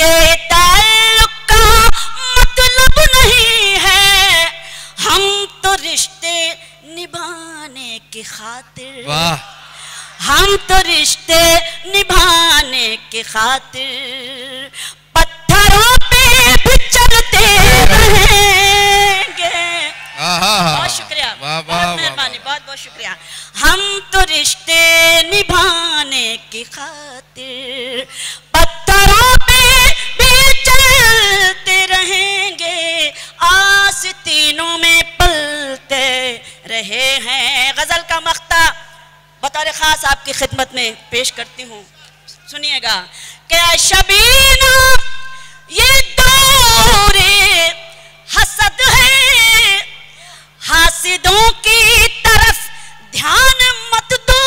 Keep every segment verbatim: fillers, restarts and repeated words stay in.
ये ताल्लुक का मतलब नहीं है, हम तो रिश्ते निभाने की खातिर, वाह, हम तो रिश्ते निभाने की खातिर पत्थरों पे भी चलते रहेंगे। बहुत शुक्रिया, बहुत मेहरबानी, बहुत बहुत शुक्रिया। हम तो रिश्ते निभाने की खातिर पत्थरों पे भी चलते रहेंगे, आस्तीनों में पलते रहे हैं। गजल का मख्ता बतौर खास आपकी खिदमत में पेश करती हूँ, सुनिएगा। क्या शबीना ये दौरे हसद है, हासिदों की तरफ ध्यान मत दो।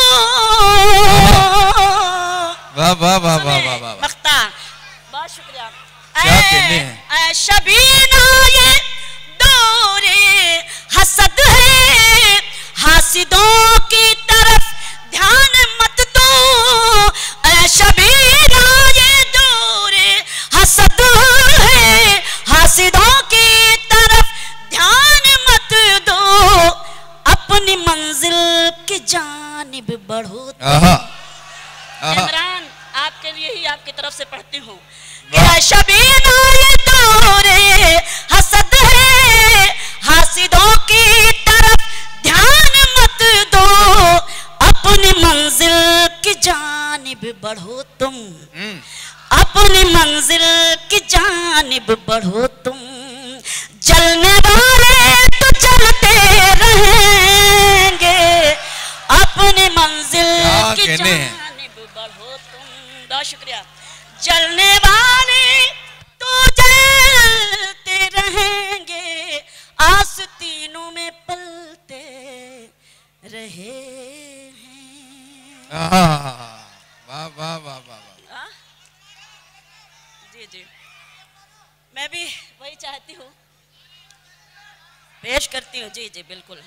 वाह वाह वाह वाह वाह वाह, मख्ता, बहुत शुक्रिया। क्या कहने हैं। शबीना ये दौरे हसद है, हासिदों की तरफ ध्यान मत दो। शबीना ये दौरे हसद है, हासिदों की तरफ ध्यान मत दो। अपनी मंजिल की जानिब बढ़ो। इमरान, आपके लिए ही आपकी तरफ से पढ़ती हूँ। शबीना ये दौरे हसद है, हासिदों की तरफ ध्यान मत दो। अपनी मंजिल की जानिब बढ़ो तुम, अपनी मंजिल की जानिब बढ़ो तुम। जलने वाले तो जलते रहेंगे, अपनी मंजिल की जानिब बढ़ो तुम। बहुत शुक्रिया। जलने वाले तो जलते रहेंगे, आस्तीनों में पलते रहे हैं। वाह वाह वाह वाह, जी जी, मैं भी वही चाहती हूँ, पेश करती हूँ। जी जी बिल्कुल,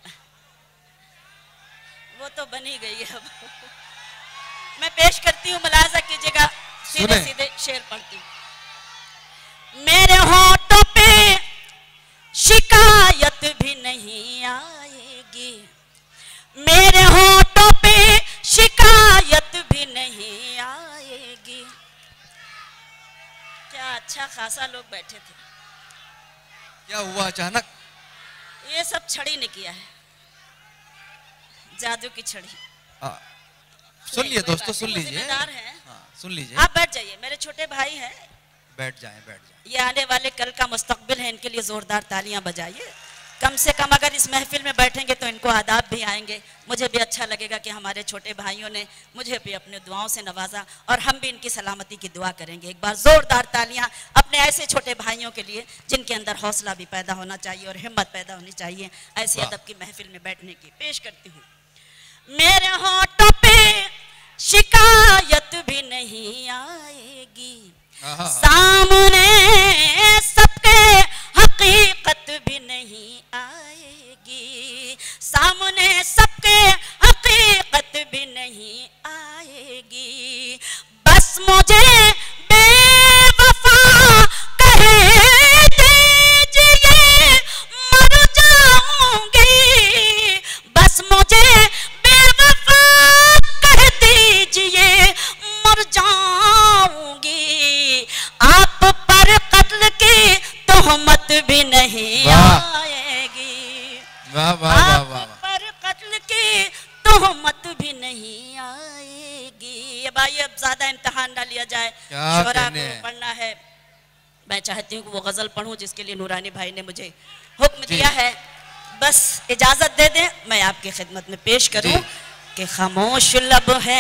वो तो बनी गई है अब। मैं पेश करती हूँ, मुलाजा कीजिएगा, सीधे सीधे शेर पढ़ती हूँ। मेरे होठों पे शिकायत भी नहीं आएगी, मेरे होठों पे शिकायत भी नहीं आएगी। क्या अच्छा खासा लोग बैठे थे, क्या हुआ अचानक? ये सब छड़ी ने किया है, जादू की छड़ी। सुन लीजिए दोस्तों, सुन लीजिए, हाँ, सुन लीजिए। आप बैठ जाइए, मेरे छोटे भाई हैं, बैठ जाएं, बैठ जाएं। ये आने वाले कल का मुस्तकबिल है, इनके लिए जोरदार तालियां बजाइए। कम से कम अगर इस महफिल में बैठेंगे तो इनको आदाब भी आएंगे। मुझे भी अच्छा लगेगा कि हमारे छोटे भाइयों ने मुझे भी अपने दुआओं से नवाजा, और हम भी इनकी सलामती की दुआ करेंगे। एक बार जोरदार तालियां अपने ऐसे छोटे भाइयों के लिए जिनके अंदर हौसला भी पैदा होना चाहिए और हिम्मत पैदा होनी चाहिए ऐसी अदब की महफिल में बैठने की। पेश करती हूँ। मेरे होठों पे शिकायत भी नहीं आएगी, सामने सबके हकीकत भी नहीं आएगी, सामने सबके हकीकत भी नहीं आएगी। बस मुझे बेवफा कह दीजिए, मर जाऊंगी। बस मुझे बेवफा कह दीजिए, मर जाऊंगी। आप पर कत्ल की तोहमत भी नहीं आएगी, वाह वाह वाह वाह, आप पर कत्ल की तोहमत भी नहीं आएगी। अब आइए, अब ज्यादा इम्तिहान ना लिया जाए, शोरा को पढ़ना है। मैं चाहती हूँ कि वो गजल पढ़ूं जिसके लिए नूरानी भाई ने मुझे हुक्म दिया है। बस इजाजत दे दें, मैं आपकी खिदमत में पेश करूं कि खामोश लब है,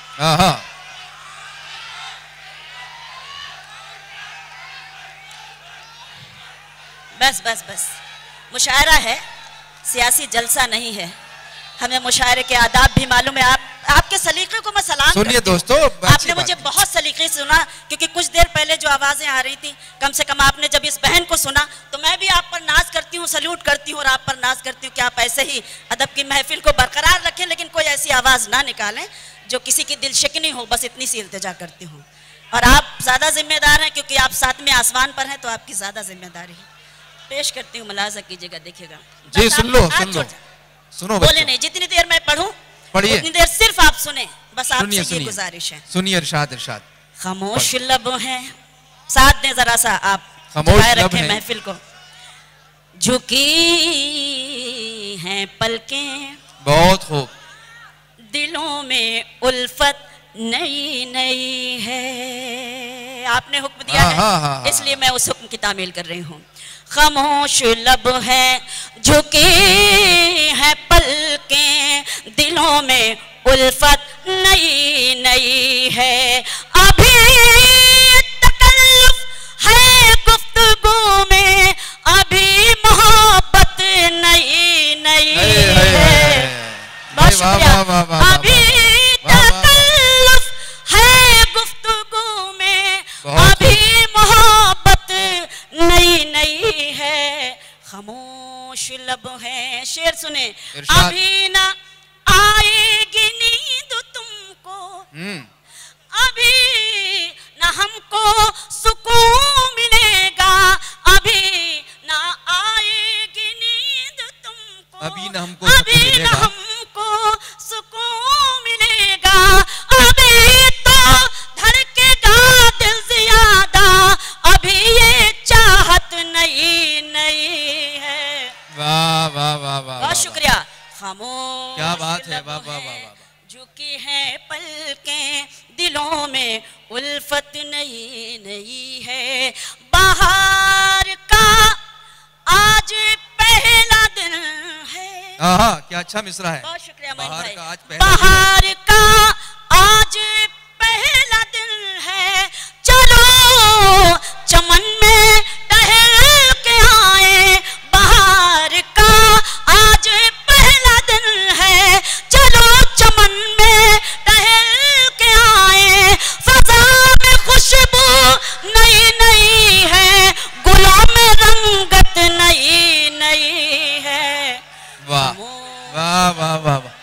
बस बस बस मुशायरा है, सियासी जलसा नहीं है। हमें मुशायरे के आदाब भी मालूम है। आप आपके सलीके को मैं सलाम सुनिए दोस्तों, आपने मुझे बहुत सलीके से सुना, क्योंकि कुछ देर पहले जो आवाजें आ रही थी, कम से कम आपने जब इस बहन को सुना तो मैं भी आप पर नाज करती हूँ, सल्यूट करती हूँ और आप पर नाज करती हूँ कि आप ऐसे ही अदब की महफिल को बरकरार रखें, लेकिन कोई ऐसी आवाज ना निकालें जो किसी की दिल शिकनी हो। बस इतनी सी इल्तिजा करती हूँ। और आप ज्यादा जिम्मेदार हैं क्योंकि आप सातवें आसमान पर हैं, तो आपकी ज्यादा जिम्मेदारी है। पेश करती हूँ, मुलाजा कीजिएगा, देखिएगा जी। सुन लो सुन लो सुनो, बोले नहीं, जितनी देर मैं पढ़ूं पढ़िए, उतनी देर सिर्फ आप सुने, बस आपसे ये गुजारिश है। सुनिए इरशाद इरशाद। खामोश लब हैं, साथ दें जरा सा आप, खामोश लब रखें हैं, महफिल को। झुकी हैं पलकें, बहुत खूब, दिलों में उल्फत नई नई है। आपने हुक्म दिया हाँ, है, हाँ, हाँ, इसलिए मैं उस हुक्म की तामील कर रही हूँ। खामोश लब है, झुकी है पलकें, दिलों में उल्फत नई नई है। अभी तकल्लुफ है गुफ्तगू में, अभी मोहब्बत नई नई है। बहुत शुक्रिया। अभी तकल्लुफ है गुफ्तगू में, अभी मोहब्बत नई नई है। खामोश लब है, शेर सुने। अभी ना आएगी नींद तुमको, अभी ना हमको सुकून मिलेगा, अभी ना आएगी नींद तुमको, अभी ना हमको अभी ना हमको सुकून मिलेगा, अभी तो धड़केगा दिल ज्यादा, अभी ये चाहत नई नई है। वाह वाह वाह वाह, बहुत शुक्रिया। खामोश, क्या बात है, वाह वाह वाह वाह। झुकी है पलकें, दिलों में उल्फत नई नई है। बाहर का आज पहला दिन है। हाँ, क्या अच्छा मिसरा है। बहुत शुक्रिया मोइन बाहर भाई। का आज पहला बाहर का आज पहला दिन है, चलो चमन में टहल के आए। बाहर का आज पहला दिन है, चलो चमन में टहल के आए। फजा में खुशबू नई नई है, गुलों में रंगत नई नई है। वाह वाह वाह वाह वाह।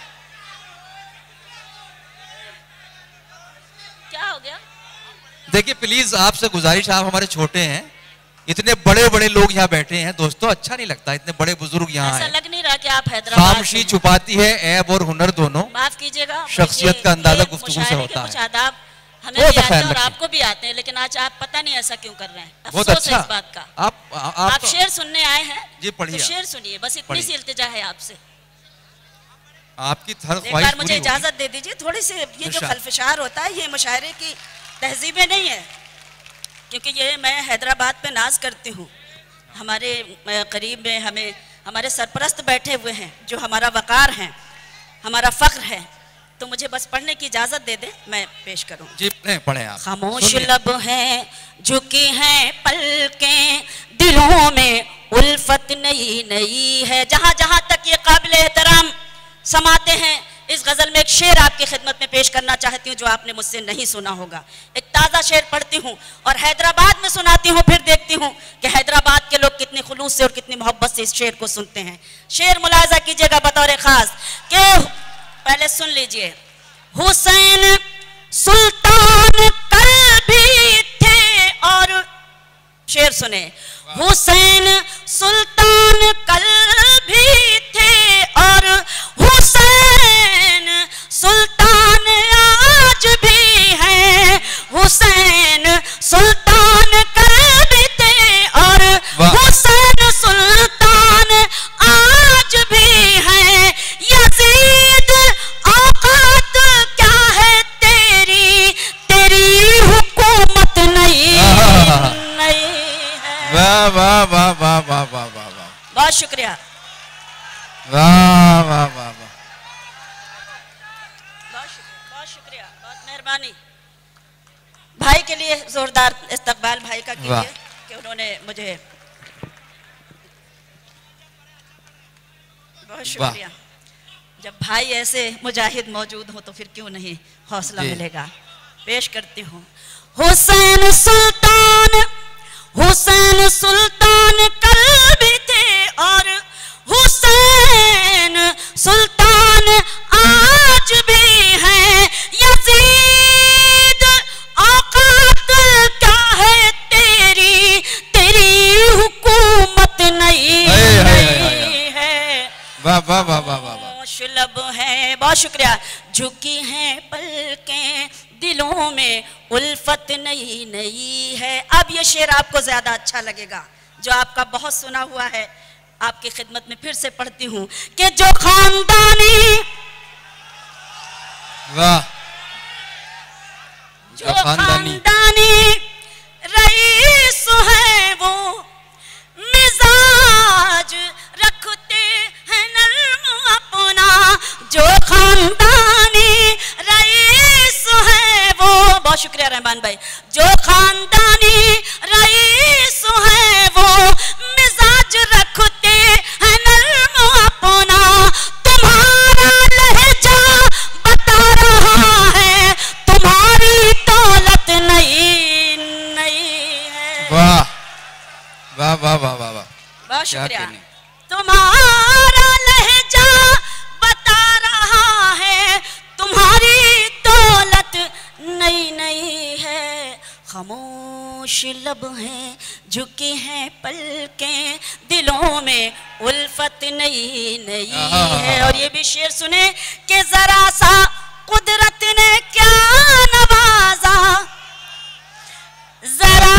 क्या हो गया? देखिए प्लीज आपसे गुजारिश, आप हमारे छोटे हैं, इतने बड़े बड़े लोग यहाँ बैठे हैं दोस्तों, अच्छा नहीं लगता, इतने बड़े बुजुर्ग यहाँ ऐसा हैं। लग नहीं रहा कि आप हैदराबाद खामोशी छुपाती है ऐब और हुनर दोनों, माफ कीजिएगा, शख्सियत का अंदाजा गुफ्तगू से होता है। आदाब हमें बहुत भी आते हैं ख्याल और रखिए। आपको भी आते हैं, लेकिन आज आप पता नहीं ऐसा क्यों कर रहे हैं। बहुत अफसोस है अच्छा। इस बात का। आप आप, आप शेर सुनने आए हैं जी, पढ़िए तो आप। शेर सुनिए, बस इतनी पढ़िए। सी इल्तिजा है आपसे। आपकी थर एक ख्वाहिश बार मुझे पूरी होगी। इजाजत दे दीजिए, थोड़ी सी ये जो इरशाद। खलफशार होता है, ये मुशायरे की तहजीबें नहीं है, क्योंकि ये मैं हैदराबाद पे नाज करती हूँ। हमारे अ, करीब में हमें हमारे सरपरस्त बैठे हुए हैं जो हमारा वकार हैं, हमारा फ़ख्र है, तो मुझे बस पढ़ने की इजाज़त दे दें, मैं पेश करूँ। जी पढ़ें आप। खामोश लब हैं, झुकी हैं पलकें, दिलों में उल्फत नई नई है। जहाँ जहाँ तक ये काबिल एहतराम समाते हैं, इस गज़ल में एक शेर आपकी खिदमत में पेश करना चाहती हूँ जो आपने मुझसे नहीं सुना होगा। एक ताज़ा शेर पढ़ती हूँ और हैदराबाद में सुनाती हूँ, फिर देखती हूँ कि हैदराबाद के लोग कितने खुलूस से और कितनी मोहब्बत से इस शेर को सुनते हैं। शेर मुलाजा कीजिएगा बतौर ख़ास कि पहले सुन लीजिए। हुसैन सुल्तान कल भी थे, और शेर सुने। हुसैन सुल्तान कल भी थे और हुसैन सुल्तान आज भी हैं। हुसैन सुल्तान कल भी थे और हुसैन सुल्तान आज भी हैं। यजीद औकात क्या है तेरी, तेरी हुकूमत नहीं नहीं है। वाह वाह वाह वाह वाह वाह वाह वाह, बहुत शुक्रिया, वाह वाह वाह वाह, बहुत शुक्रिया, बहुत शुक्रिया, बहुत मेहरबानी। भाई के लिए जोरदार इस्तकबाल भाई का कीजिए कि उन्होंने मुझे, बहुत शुक्रिया। जब भाई ऐसे मुजाहिद मौजूद हो तो फिर क्यों नहीं हौसला मिलेगा। पेश करती हूँ। हुसैन सुल्तान, हुसैन सुल्तान कल भी थे और हुसैन सुल्तान आज भी हैं। यजीद औकात वाह वाह वाह वाह। लब है, बहुत शुक्रिया। झुकी हैं पलकें, दिलों में उल्फत नई नई है। अब ये शेर आपको ज्यादा अच्छा लगेगा, जो आपका बहुत सुना हुआ है, आपकी खिदमत में फिर से पढ़ती हूँ कि जो खानदानी, वाह, जो खानदानी रईस है वो मिजाज रखते हैं नर्म अपना। जो खानदानी रईस है वो, बहुत शुक्रिया रहमान भाई। जो खानदानी रईस है वो मिजाज रखते हैं नर्म अपना। तुम्हारा लहजा बता रहा है तुम्हारी दौलत नहीं नहीं है। वाह वाह वाह वाह वाह वाह, बहुत शुक्रिया। तुम्हारा लहजा बता रहा है तुम्हारी दौलत नई नई है। खामोश लब हैं, झुकी हैं पलकें, दिलों में उल्फत नई नई है। और ये भी शेर सुने कि जरा सा कुदरत ने क्या नवाजा, जरा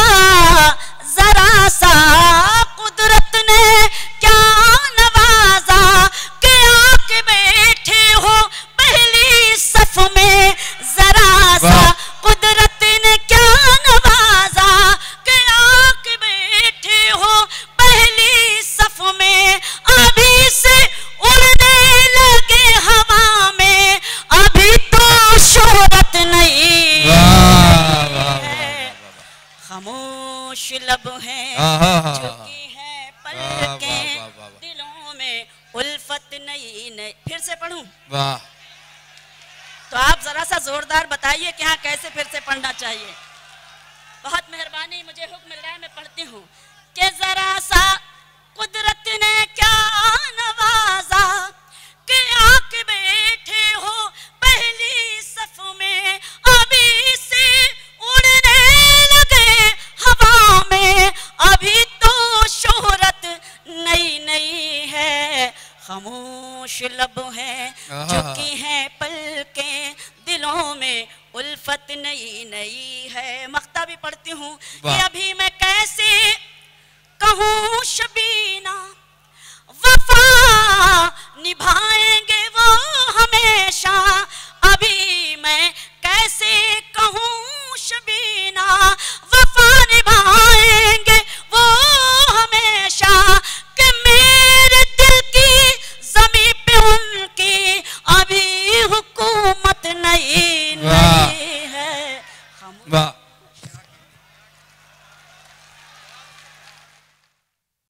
जरा सा कुदरत ने क्या नवाजा कि आके बैठे हो पहली सफ में। जरा सा कुदरत ने क्या नवाजा कि आके बैठे हो पहली सफ में। अभी से उड़ने लगे हवा में, अभी तो शोहरत नहीं है। खामोश लब हैं, झुकी हैं पलकें, दिलों में उल्फत नहीं नहीं। फिर से पढ़ूं? वाह। तो आप जरा सा जोरदार बताइए कि हाँ कैसे फिर से पढ़ना चाहिए। बहुत मेहरबानी, मुझे हुक्म मिल रहा है, मैं पढ़ती हूँ कि जरा सा कुदरत ने क्या नवाजा कि आके बैठे हो पहली सफ में। अभी से उड़ने लगे हवा में, अभी तो शोहरत नई नई है। खामोश लब हैं, झुकी हैं पलकें, दिलों में उल्फत नई नई है। मख्ता भी पढ़ती हूँ कि अभी मैं कैसे कहूँ शबीन